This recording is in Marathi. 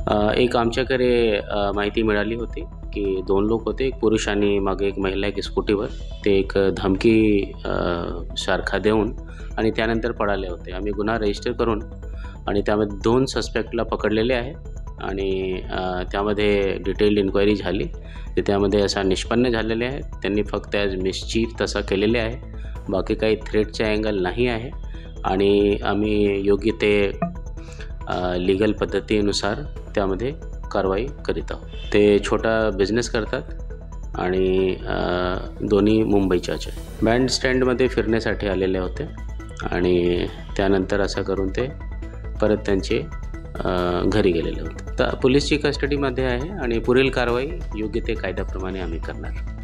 एक आमच्याकडे माहिती मिळाली होती की 2 लोक होते, एक पुरुष आणि मागे एक महिला एक स्कूटीवर. ते एक धमकी सारखा देऊन आणि त्यानंतर पळाले होते. आम्ही गुन्हा रजिस्टर करून आणि त्यामध्ये 2 सस्पेक्टला पकडलेले आहे आणि त्यामध्ये डिटेल्ड इन्क्वायरी झाली. तर त्यामध्ये असा निष्पन्न झालेले आहे त्यांनी फक्त ॲज मिसचीफ तसा केलेले आहे. बाकी काही थ्रेटचा अँगल नाही आहे आणि आम्ही योग्य ते लीगल पद्धतीनुसार त्यामध्ये कारवाई करीत आहोत. ते छोटा बिझनेस करतात आणि दोन्ही मुंबईच्याच आहे. बँड स्टँडमध्ये फिरण्यासाठी आलेले होते आणि त्यानंतर असं करून ते परत त्यांचे घरी गेलेले होते. तर पोलिसची कस्टडीमध्ये आहे आणि पुढील कारवाई योग्य ते कायद्याप्रमाणे आम्ही करणार.